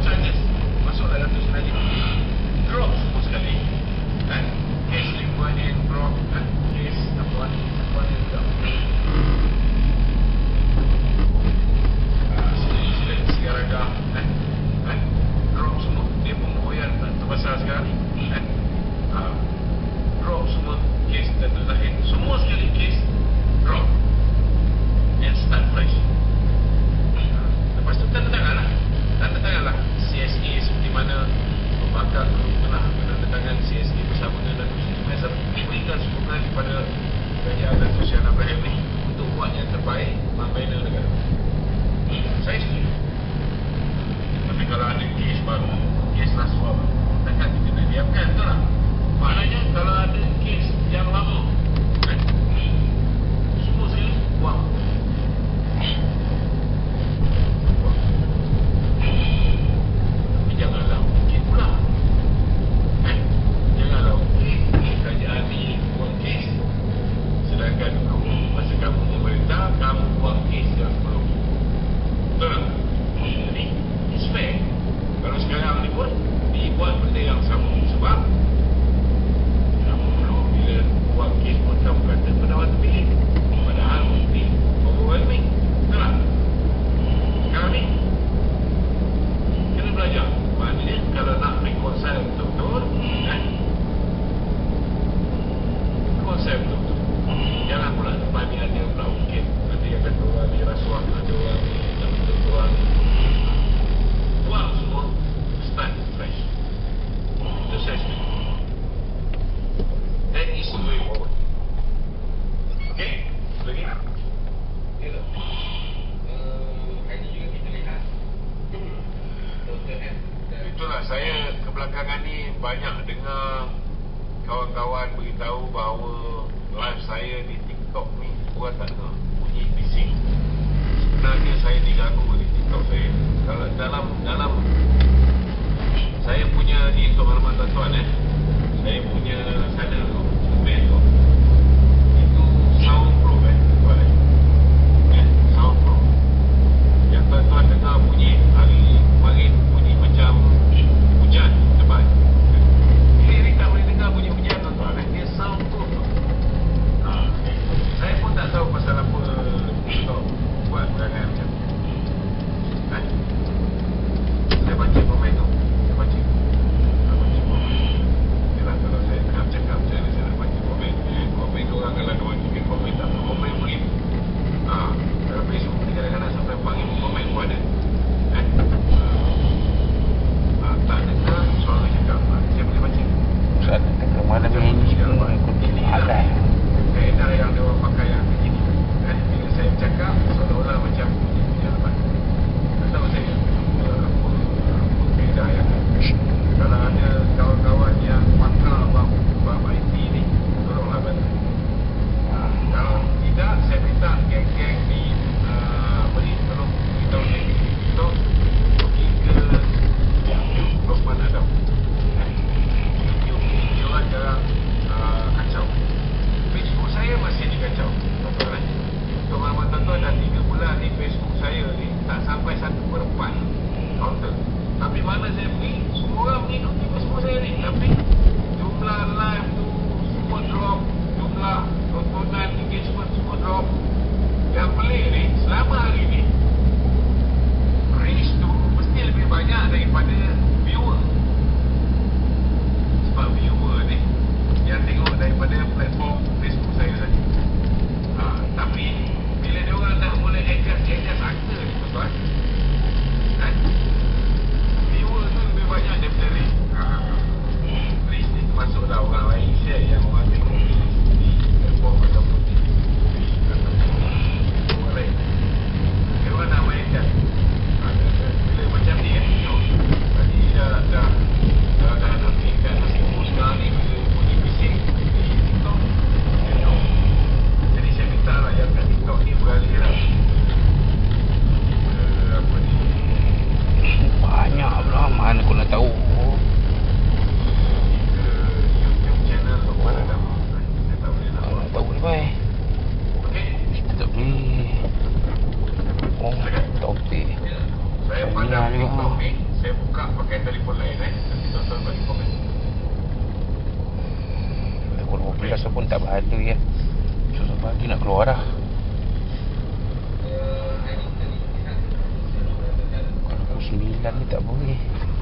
saja masuklah dalam senaji drop semua sekali kan, kes 5N drop kan, kes apa ni drop, Siaraga kan, drop semua, dia pun royan tak terbesar sekali kan, drop semua kes dan terakhir semua sekali kes drop and start fresh. Lepas tu tanda tangan lah CSA seperti mana bakal pernah menandatangan CSA bersama dengan Supervisor, berikan sokongan kepada Kerajaan Datuk Seri Anwar Ibrahim ni untuk buat yang terbaik membina negara. Saya setuju. Tapi kalau ada kes baru, kes rasuah baru, takkan kita nak diamkan, betul tak? Maknanya kalau ada kes yang lama kan, semua sekali buang. Tapi janganlah mungkin pula kan, janganlah mungkin kerajaan ni buang kes, sedangkan masa kamu memerintah, kamu buang kes yang sebelum. Betul tak? Jadi it's fair. Kalau sekarang ni pun dibuat benda yang sama, sebab kamu dulu bila buat kes pun kamu kata pendapat terpilih, padahal mesti overwhelming. Betul tak? Sekarang ni kena belajar. Maknanya kalau nak reconcile betul-betul kan, konsep betul-betul. Jangan pula depan ni ada pula mungkin ada yang kata orang ni rasuah, ada orang ni tak betul orang ni. Buang semua, start fresh. Itu saya setuju. That is the way forward. Okay? Lagi? Ya tak? Hari juga kita lihat Dr. M. Itulah, saya kebelakangan ni banyak dengar kawan-kawan beritahu bahawa live saya di TikTok ni orang tak dengar, bunyi bising. Sebenarnya saya diganggu di TikTok saya. Kalau dalam saya punya ni untuk maklumat tuan-tuan saya punya sana tu, band tu itu soundproof tuan soundproof. Yang tuan-tuan dengar bunyi hari kemarin bunyi macam hujan lebat. Ini tak boleh dengar bunyi hujan tuan-tuan, dia soundproof tu. Saya pun tak tahu pasal apa TikTok buat perangai macam tu. Saya baca komen tu, saya baca komen. Yalah, kalau saya tengah cakap macam mana saya nak baca komen. Komen tu orang kalau 2-3 komen tak tahu komen beribu. Dalam Facebook ni kadang-kadang sampai 4,000 komen pun ada kan. Tak dengar suara cakap, saya boleh baca. Ustaz, ke mana ni ikuti ada kaedah yang dia orang pakai yang begini kan, bila saya bercakap seolah-olah macam yang lepas. Tak tahu saya apa kaedah yang kalau ada kawan-kawan yang pakar bab IT ni, tolonglah bantu. Kalau tidak, saya minta geng-geng di tolong beritahu geng di TikTok pergi ke Lokman Adam. YouTube ni dia orang jarang kacau. Facebook saya masih dikacau, tuan-tuan. Untuk maklumat tuan-tuan, dah 3 bulan ni Facebook saya ni tak sampai 1/4 counter. Tapi mana saya pergi, semua orang mengikuti Facebook saya ni. Tapi jumlah live tu semua drop, jumlah tontonan, engagement semua drop. Yang pelik ni, selama hari ni reach tu mesti lebih banyak daripada viewer. Sebab viewer ni yang tengok daripada platform Facebook saya saja. Tapi bila dia orang dah mula adjust angka ni tuan-tuan kan, viewer tu lebih banyak daripada reach. Reach ni termasuklah orang lain share yang orang tengok di platform ataupun di orang lain. Dia orang nak mainkan bila macam ni kan. Tadi dah nampikan Facebook sekarang ni bila bunyi bising di TikTok. Jadi saya minta lah yang kat TikTok ni beralih lah apa ni, banyak pula, mana aku nak tahu. ke YouTube channel Lokman Adam. Saya tak boleh nak Nak tahu ni baik. okey. Tak boleh. Oh, topik. Saya Saya pandang juga. TikTok ni Saya buka pakai telefon lain nanti tuan-tuan bagi komen. Pukul 12 pun tak berhala ya. Susah pagi nak keluar dah. Kalau pukul 9 ni tak boleh.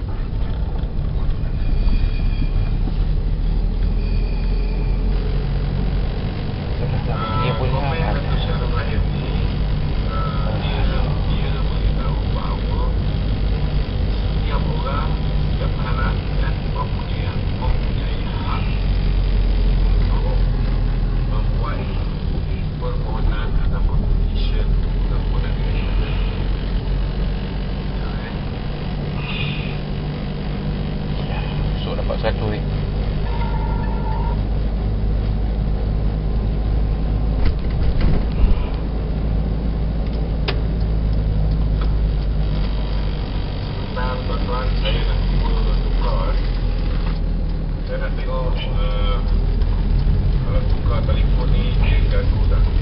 Dia boleh komen lah. kata Syarul Rahim ni dia beritahu bahawa setiap orang, setiap anak dan mempunyai hak untuk membuat permohonan ataupun petition permohonan kerajaan. So dapat satu ni. Tuan-tuan, saya nak cuba tukar. Saya nak tengok kalau tukar telefon ni dia gaduh tak.